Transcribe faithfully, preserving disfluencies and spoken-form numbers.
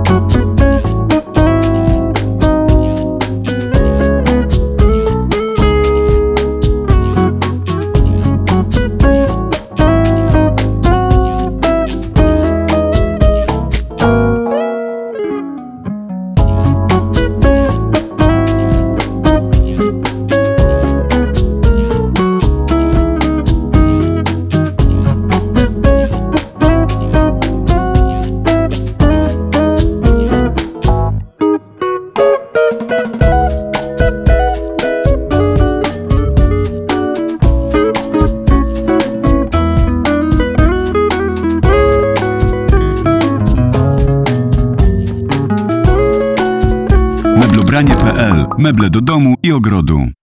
Meblobranie kropka pe el. Meble do domu i ogrodu.